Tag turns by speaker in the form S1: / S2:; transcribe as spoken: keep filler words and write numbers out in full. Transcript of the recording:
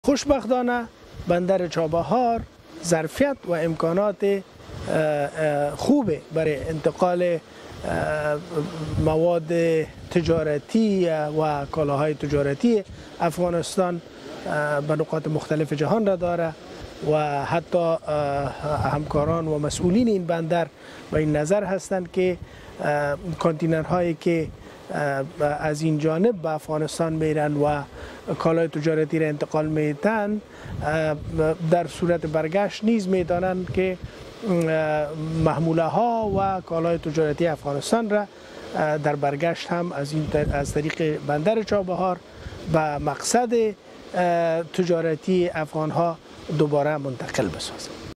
S1: خوشبختانه بندر چابهار ظرفیت و امکانات خوب برای انتقال مواد تجارتی و کالاهای تجارتی افغانستان به نقاط مختلف جهان را داره و حتی همکاران و مسئولین این بندر به این نظر هستند که کانتینرهایی که از این جانب به افغانستان میرن و کالای تجارتی را انتقال میدن در صورت برگشت نیز میدانند که محموله ها و کالای تجارتی افغانستان را در برگشت هم از این از طریق بندر چابهار به مقصد تجارتی افغان ها دوباره منتقل بسازند.